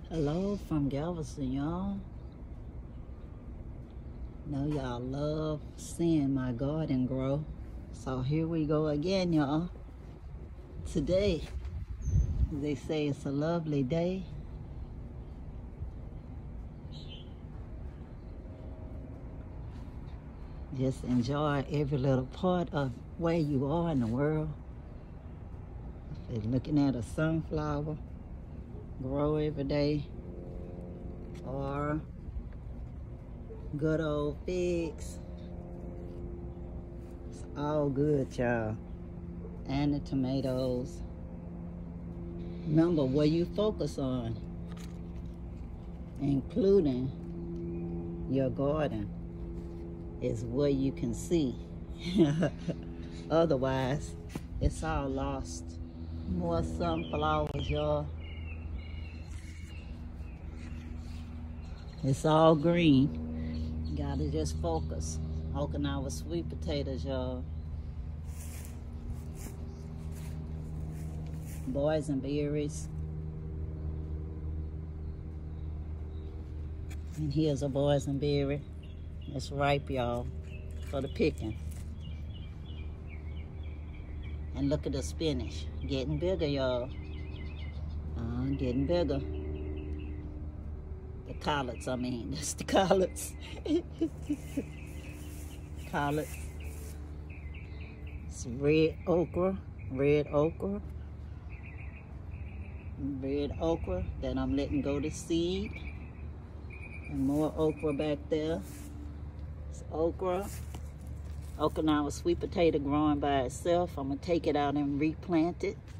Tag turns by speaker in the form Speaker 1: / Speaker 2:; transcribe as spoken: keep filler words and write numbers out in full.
Speaker 1: Hello from Galveston, y'all. Know y'all love seeing my garden grow. So here we go again, y'all. Today, they say it's a lovely day. Just enjoy every little part of where you are in the world. If you're looking at a sunflower grow every day, or good old figs. It's all good, y'all. And the tomatoes. Remember what you focus on, including your garden, is what you can see. Otherwise, it's all lost. More sunflowers, y'all. It's all green. You gotta just focus. Okinawa sweet potatoes, y'all. Boysenberries. And here's a boysenberry. It's ripe, y'all, for the picking. And look at the spinach. Getting bigger, y'all. Uh, getting bigger. The collards, I mean, that's the collards. Collards. It's red okra, red okra, red okra that I'm letting go to seed. And more okra back there. It's okra. Okinawa sweet potato growing by itself. I'm gonna take it out and replant it.